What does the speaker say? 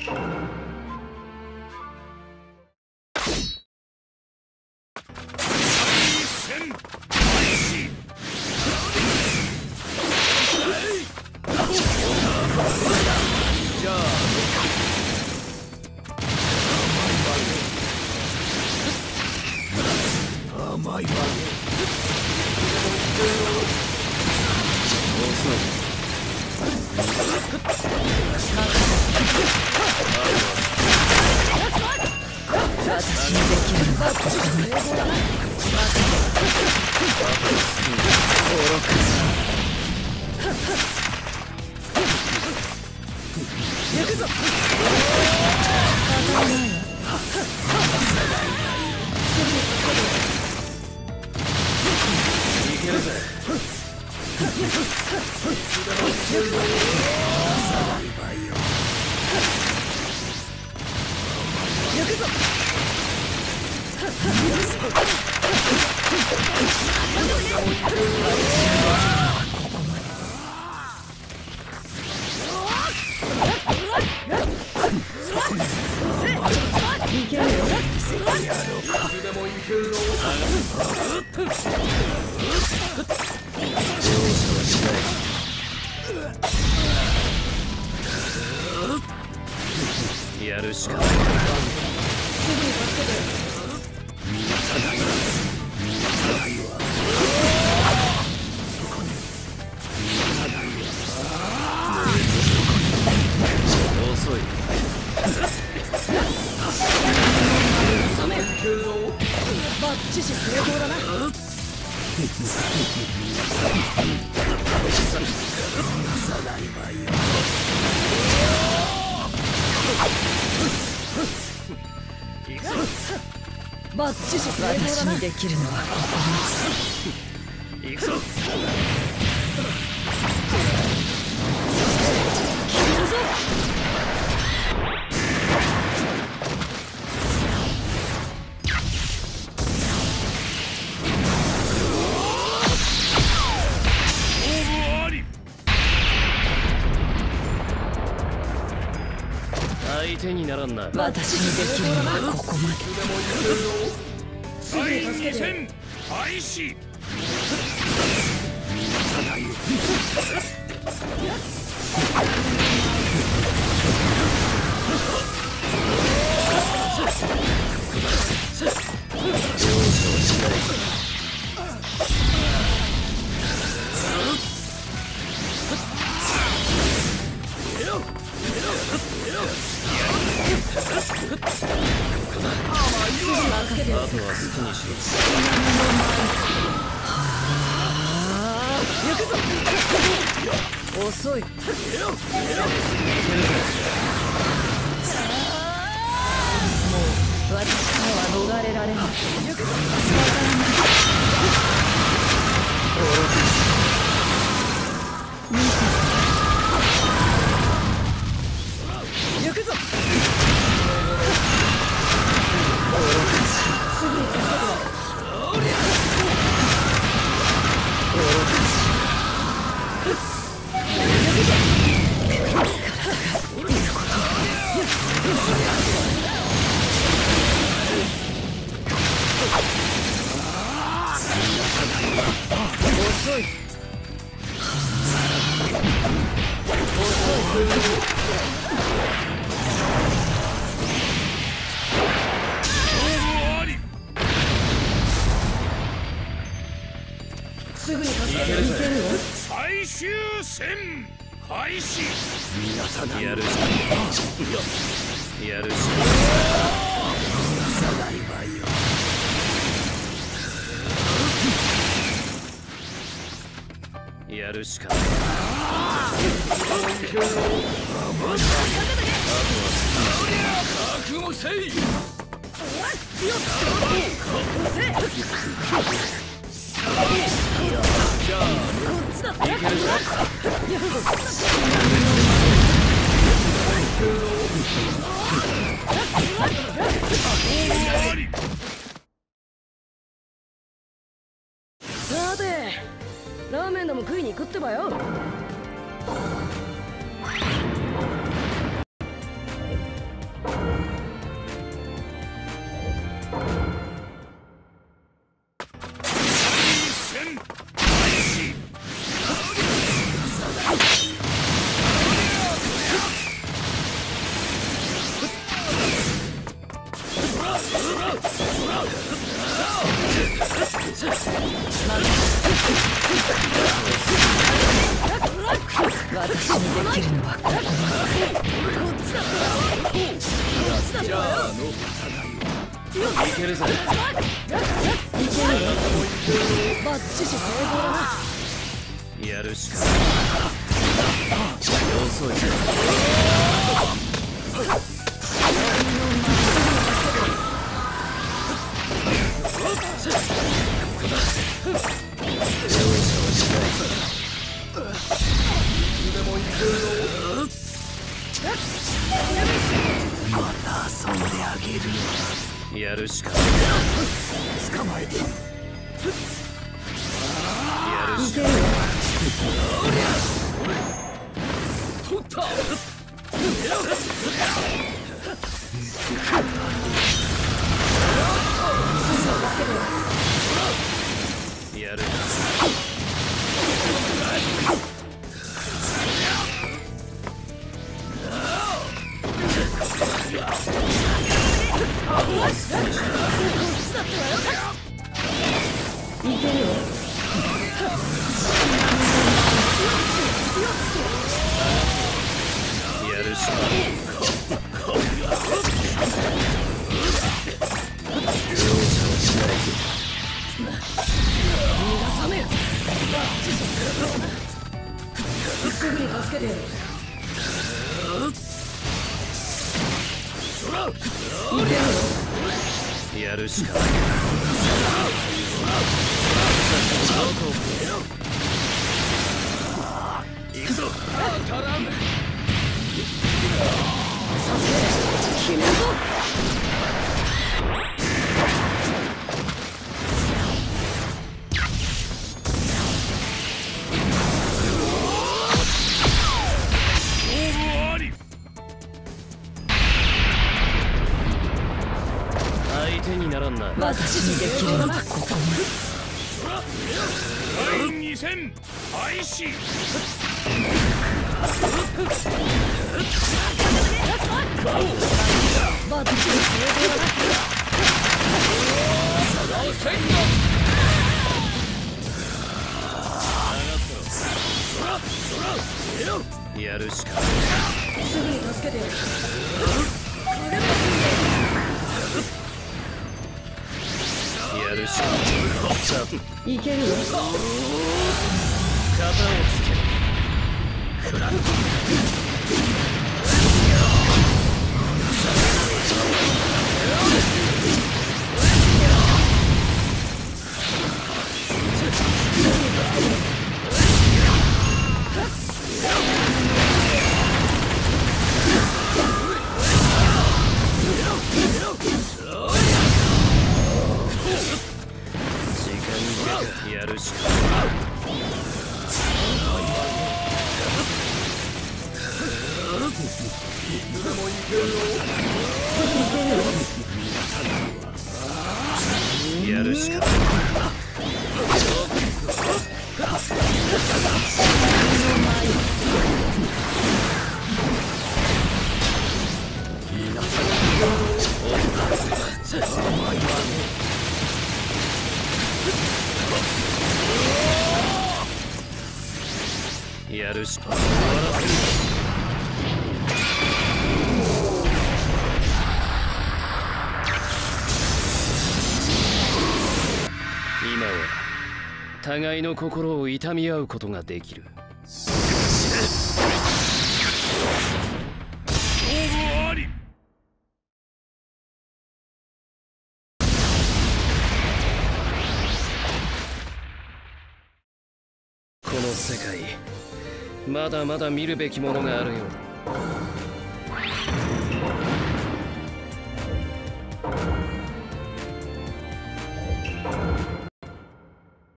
やるしかない。遅い。バッチシ成功だな。バッチシ成功だな。私にできるのはここに。行くぞ。決めるぞ。相手にならんな。私にできるのはここまで。 第2戦開始。 あとは好きにしろ。行くぞ。遅い。もう私からは逃れられない。行くぞ。行くぞ。遅い。すぐに助ける。 最終戦開始。 やるしかない。やるしかない。やるしかない。 覚悟せい。 じゃあこっちだ。いけるぞ。 さて、ラーメンでも食いに行くってばよ。 きるのはここじゃあいけるぜ。バッチシ成功だな。 やるしか遅いぜ。 また遊んであげる。 やるしか捕まえた。 やるしか取った。 やるやるしかすぐに助けてやる。 やるしか行くぞ。当たらん。 決めるぞ。 勝負あり。 相手にならんな。 バッチシできるのはここ第2戦開始。 バッチリ成功だやるしかな。すぐに助けてやる。 やるしかいけるよ。 型をつける。やるしかやるしかやるしか今は互いの心を痛み合うことができる。 勝負あり。 この世界まだまだ見るべきものがあるようだ。